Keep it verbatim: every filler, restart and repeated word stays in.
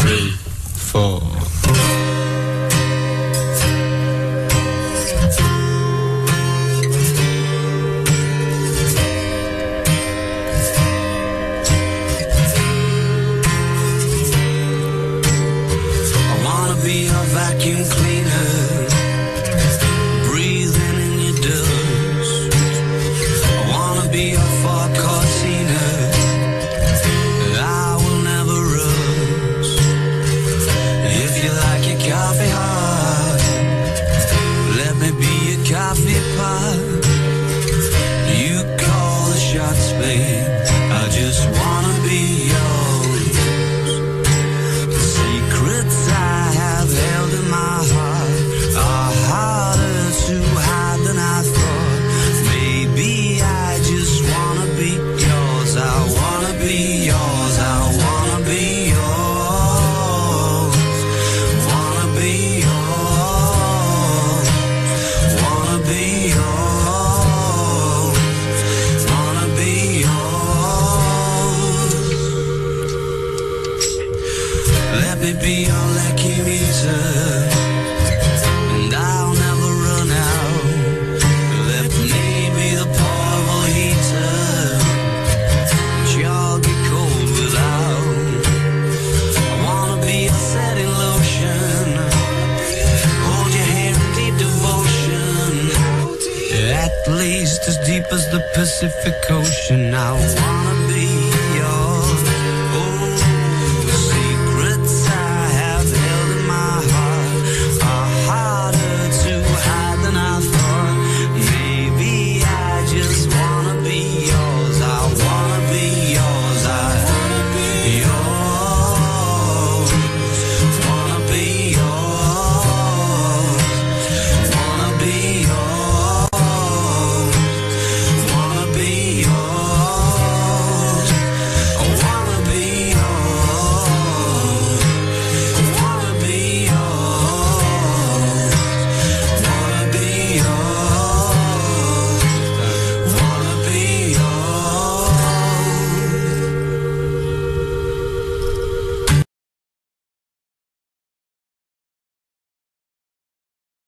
three, four. Be a vacuum cleaner, breathing in your dust. I wanna be a far Cortina, I will never rust. If you like your coffee hot, let me be your coffee pot. You call the shots, babe, I just wanna be yours. The secrets I held in my heart are harder to hide than I thought. Maybe I just wanna be yours. I wanna be yours. I wanna be yours. Wanna be yours. Wanna be yours. Wanna be yours. Let me be your lucky meter, and I'll never run out. Let me be the portable heater, which y'all get cold without. I wanna be a setting lotion, hold your hand in deep devotion, at least as deep as the Pacific Ocean. I want